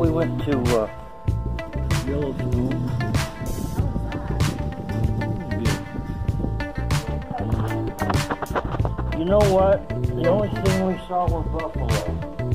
We went to Yellowstone. You know what? The only thing we saw were buffalo.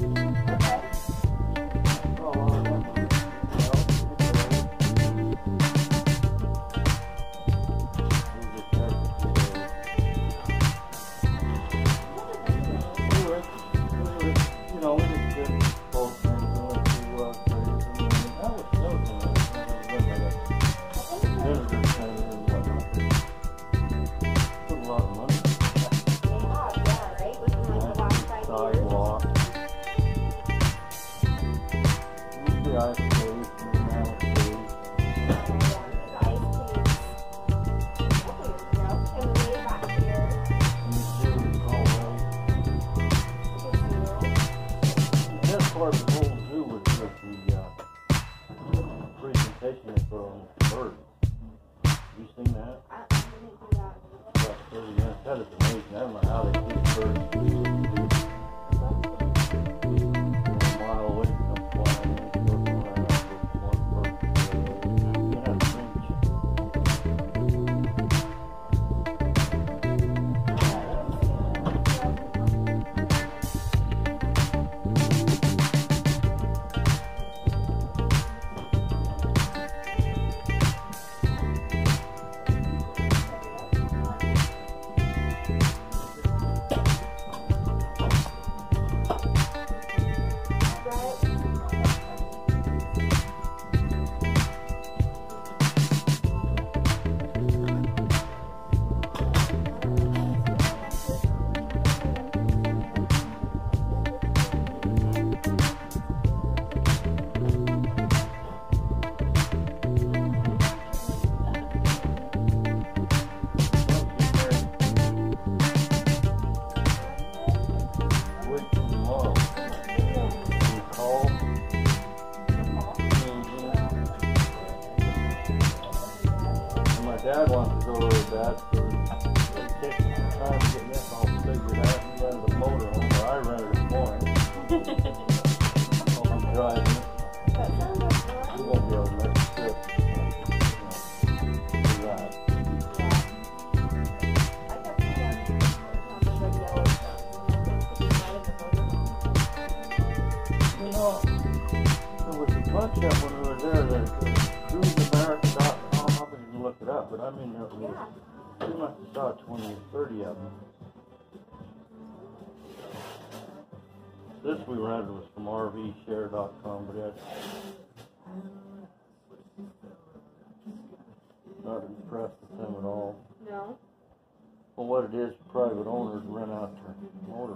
Dad wants to go really bad, so it takes some time to get this all figured out. He rented a motor home, or I rented it for him. I'll be driving it. We won't be able to make the trip. Do that. You know, there was a bunch of them when we were there that cruiseamerica.com. Look it up, but I mean, we must have saw 20 or 30 of them. This we rented was from rvshare.com, but it's not impressed with them at all. No. Well, what it is, private owners rent out their motor